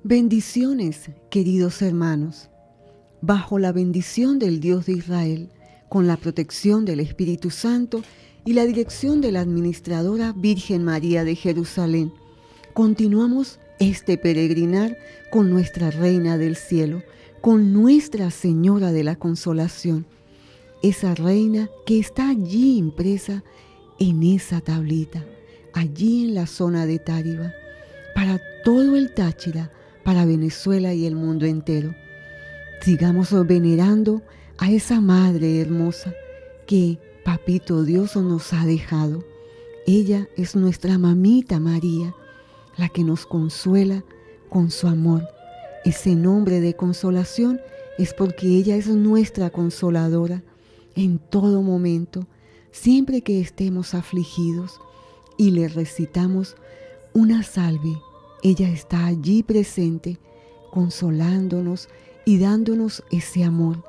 Bendiciones, queridos hermanos. Bajo la bendición del Dios de Israel, con la protección del Espíritu Santo y la dirección de la administradora Virgen María de Jerusalén, continuamos este peregrinar con nuestra Reina del Cielo, con Nuestra Señora de la Consolación, esa Reina que está allí impresa en esa tablita, allí en la zona de Táriba, para todo el Táchira, para Venezuela y el mundo entero. Sigamos venerando a esa Madre hermosa que Papito Dios nos ha dejado. Ella es nuestra mamita María, la que nos consuela con su amor. Ese nombre de consolación es porque ella es nuestra consoladora en todo momento, siempre que estemos afligidos y le recitamos una salve. Ella está allí presente, consolándonos y dándonos ese amor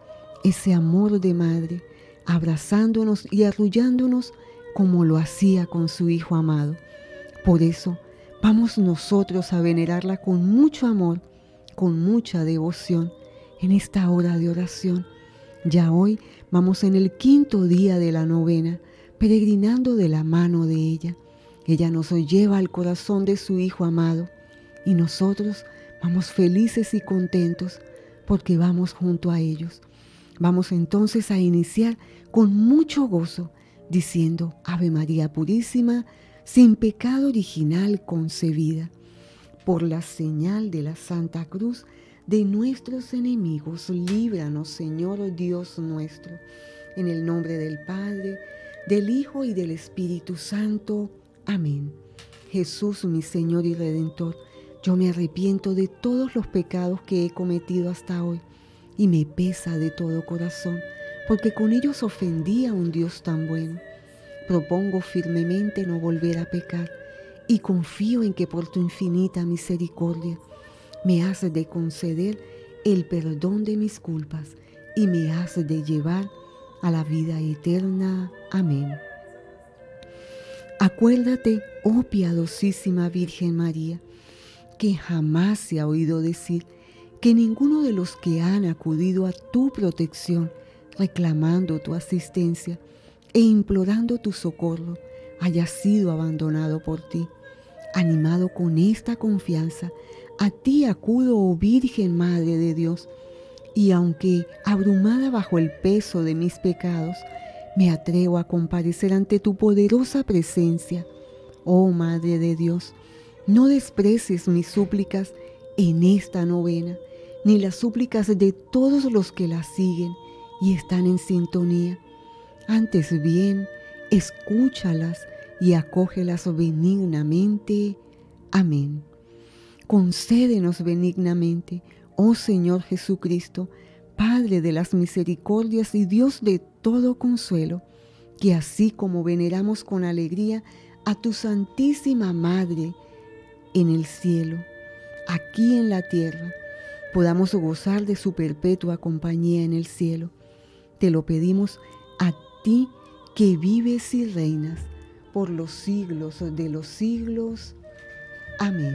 de madre, abrazándonos y arrullándonos como lo hacía con su Hijo amado. Por eso, vamos nosotros a venerarla con mucho amor, con mucha devoción, en esta hora de oración. Ya hoy vamos en el 5.º día de la novena, peregrinando de la mano de ella. Ella nos lleva al corazón de su Hijo amado y nosotros vamos felices y contentos porque vamos junto a ellos. Vamos entonces a iniciar con mucho gozo diciendo Ave María Purísima, sin pecado original concebida. Por la señal de la Santa Cruz de nuestros enemigos, líbranos, Señor Dios nuestro. En el nombre del Padre, del Hijo y del Espíritu Santo. Amén. Jesús, mi Señor y Redentor, yo me arrepiento de todos los pecados que he cometido hasta hoy y me pesa de todo corazón, porque con ellos ofendí a un Dios tan bueno. Propongo firmemente no volver a pecar y confío en que por tu infinita misericordia me has de conceder el perdón de mis culpas y me has de llevar a la vida eterna. Amén. Acuérdate, oh piadosísima Virgen María, que jamás se ha oído decir que ninguno de los que han acudido a tu protección, reclamando tu asistencia e implorando tu socorro, haya sido abandonado por ti. Animado con esta confianza, a ti acudo, oh Virgen Madre de Dios, y aunque abrumada bajo el peso de mis pecados, me atrevo a comparecer ante tu poderosa presencia. Oh Madre de Dios, no desprecies mis súplicas en esta novena, ni las súplicas de todos los que la siguen y están en sintonía. Antes bien, escúchalas y acógelas benignamente. Amén. Concédenos benignamente, oh Señor Jesucristo, Padre de las misericordias y Dios de todo consuelo, que así como veneramos con alegría a tu Santísima Madre en el cielo, aquí en la tierra, podamos gozar de su perpetua compañía en el cielo. Te lo pedimos a ti que vives y reinas por los siglos de los siglos. Amén.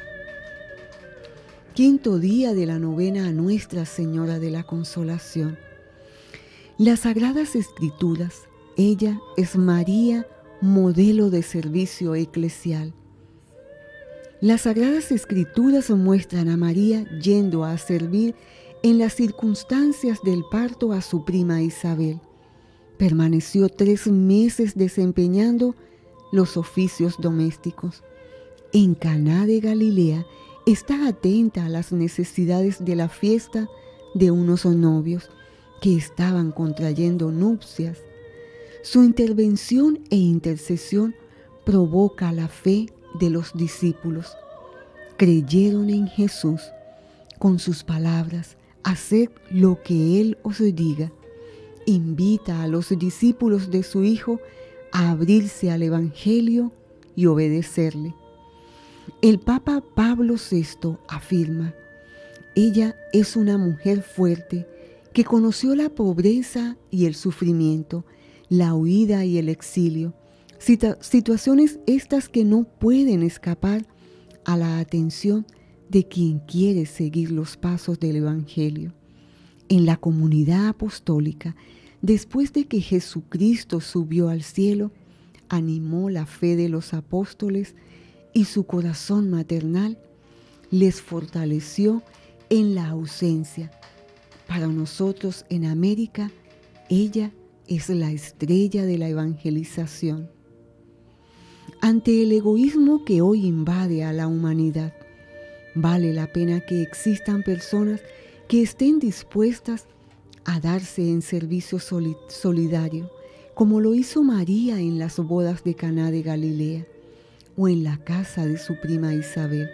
5.º día de la novena a Nuestra Señora de la Consolación. Las Sagradas Escrituras, ella es María, modelo de servicio eclesial. Las Sagradas Escrituras muestran a María yendo a servir en las circunstancias del parto a su prima Isabel. Permaneció 3 meses desempeñando los oficios domésticos. En Caná de Galilea está atenta a las necesidades de la fiesta de unos novios que estaban contrayendo nupcias. Su intervención e intercesión provoca la fe de los discípulos. Creyeron en Jesús con sus palabras: haced lo que Él os diga. Invita a los discípulos de su Hijo a abrirse al Evangelio y obedecerle. El Papa Pablo VI afirma: ella es una mujer fuerte que conoció la pobreza y el sufrimiento, la huida y el exilio, situaciones estas que no pueden escapar a la atención de quien quiere seguir los pasos del Evangelio. En la comunidad apostólica, después de que Jesucristo subió al cielo, animó la fe de los apóstoles y su corazón maternal les fortaleció en la ausencia. Para nosotros en América, ella es la estrella de la evangelización. Ante el egoísmo que hoy invade a la humanidad, vale la pena que existan personas que estén dispuestas a darse en servicio solidario, como lo hizo María en las bodas de Caná de Galilea o en la casa de su prima Isabel.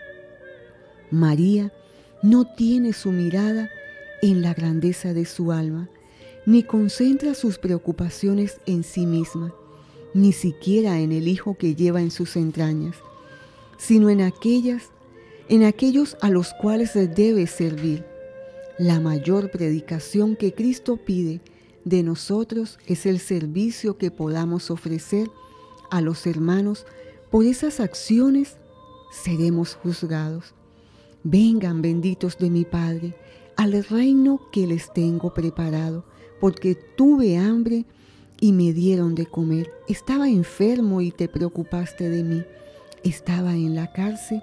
María no tiene su mirada en la grandeza de su alma, ni concentra sus preocupaciones en sí misma, ni siquiera en el hijo que lleva en sus entrañas, sino en aquellos a los cuales debe servir. La mayor predicación que Cristo pide de nosotros es el servicio que podamos ofrecer a los hermanos. Por esas acciones seremos juzgados. Vengan, benditos de mi Padre, al reino que les tengo preparado, porque tuve hambre y me dieron de comer. Estaba enfermo y te preocupaste de mí. Estaba en la cárcel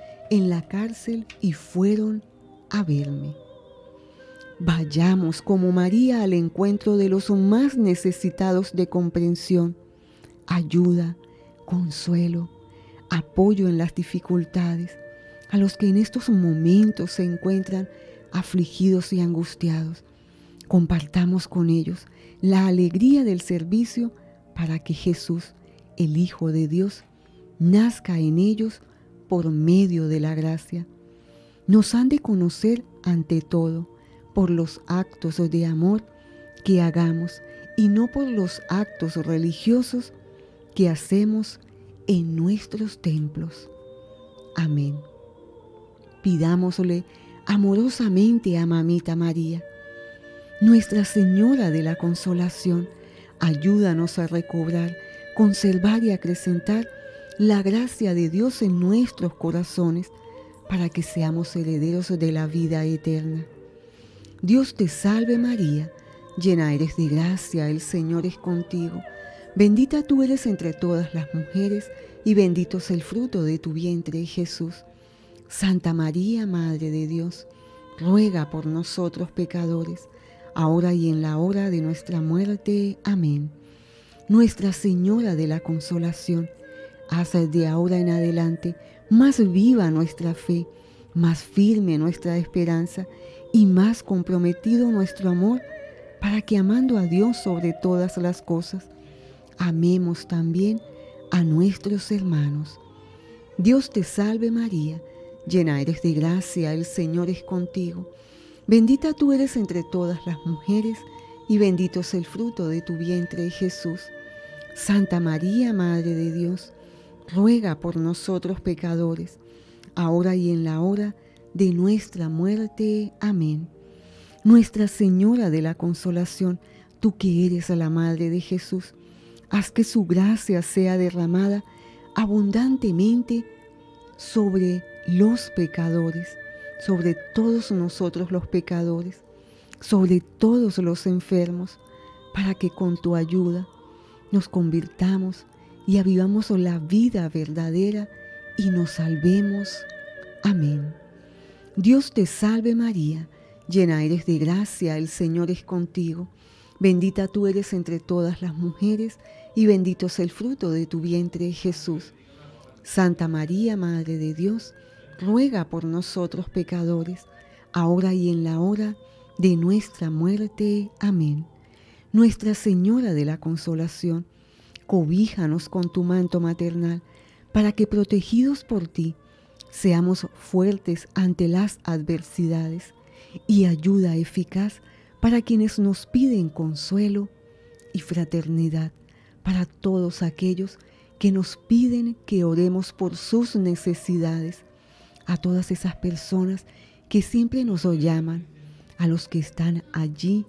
y fueron a verme. Vayamos como María al encuentro de los más necesitados de comprensión, ayuda, consuelo, apoyo en las dificultades, a los que en estos momentos se encuentran afligidos y angustiados. Compartamos con ellos la alegría del servicio para que Jesús, el Hijo de Dios, nazca en ellos por medio de la gracia. Nos han de conocer ante todo por los actos de amor que hagamos y no por los actos religiosos que hacemos en nuestros templos. Amén. Pidámosle amorosamente a Mamita María, Nuestra Señora de la Consolación, ayúdanos a recobrar, conservar y acrecentar la gracia de Dios en nuestros corazones para que seamos herederos de la vida eterna. Dios te salve María, llena eres de gracia, el Señor es contigo. Bendita tú eres entre todas las mujeres y bendito es el fruto de tu vientre, Jesús. Santa María, Madre de Dios, ruega por nosotros pecadores, ahora y en la hora de nuestra muerte. Amén. Nuestra Señora de la Consolación, haz de ahora en adelante más viva nuestra fe, más firme nuestra esperanza y más comprometido nuestro amor, para que amando a Dios sobre todas las cosas, amemos también a nuestros hermanos. Dios te salve María, llena eres de gracia, el Señor es contigo. Bendita tú eres entre todas las mujeres y bendito es el fruto de tu vientre, Jesús. Santa María, Madre de Dios, ruega por nosotros pecadores, ahora y en la hora de nuestra muerte. Amén. Nuestra Señora de la Consolación, tú que eres la Madre de Jesús, haz que su gracia sea derramada abundantemente sobre los pecadores, sobre todos nosotros los pecadores, sobre todos los enfermos, para que con tu ayuda nos convirtamos y avivamos la vida verdadera y nos salvemos. Amén. Dios te salve María, llena eres de gracia, el Señor es contigo. Bendita tú eres entre todas las mujeres y bendito es el fruto de tu vientre, Jesús. Santa María, Madre de Dios, ruega por nosotros pecadores, ahora y en la hora de nuestra muerte. Amén. Nuestra Señora de la Consolación, cobíjanos con tu manto maternal, para que protegidos por ti, seamos fuertes ante las adversidades y ayuda eficaz para quienes nos piden consuelo y fraternidad, para todos aquellos que nos piden que oremos por sus necesidades, a todas esas personas que siempre nos llaman, a los que están allí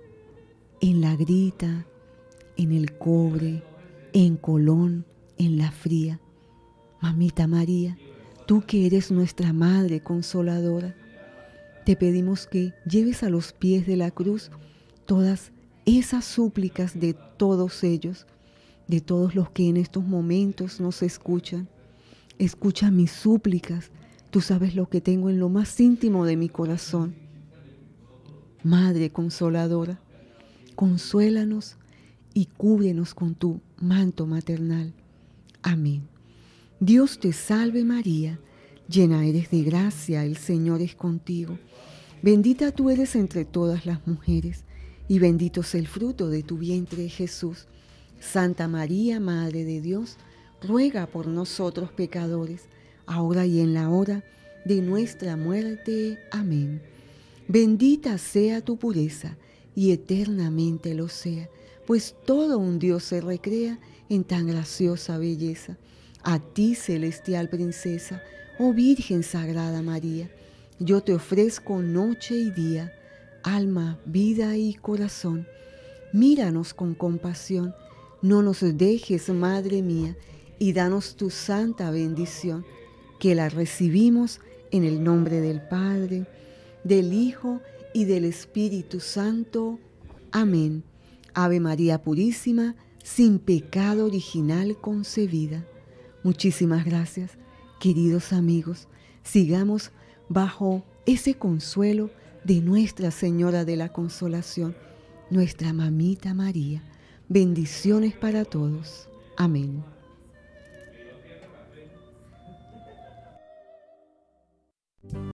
en La Grita, en El Cobre, en Colón, en La Fría. Mamita María, Tú que eres nuestra Madre Consoladora, te pedimos que lleves a los pies de la cruz todas esas súplicas de todos ellos, de todos los que en estos momentos nos escuchan. Escucha mis súplicas, tú sabes lo que tengo en lo más íntimo de mi corazón. Madre Consoladora, consuélanos y cúbrenos con tu manto maternal. Amén. Dios te salve María, llena eres de gracia, el Señor es contigo. Bendita tú eres entre todas las mujeres, y bendito es el fruto de tu vientre, Jesús. Santa María, Madre de Dios, ruega por nosotros pecadores, ahora y en la hora de nuestra muerte. Amén. Bendita sea tu pureza, y eternamente lo sea, pues todo un Dios se recrea en tan graciosa belleza. A ti, celestial princesa, oh Virgen Sagrada María, yo te ofrezco noche y día, alma, vida y corazón. Míranos con compasión, no nos dejes, Madre mía, y danos tu santa bendición, que la recibimos en el nombre del Padre, del Hijo y del Espíritu Santo. Amén. Ave María Purísima, sin pecado original concebida. Muchísimas gracias, queridos amigos. Sigamos bajo ese consuelo de Nuestra Señora de la Consolación, nuestra Mamita María. Bendiciones para todos. Amén.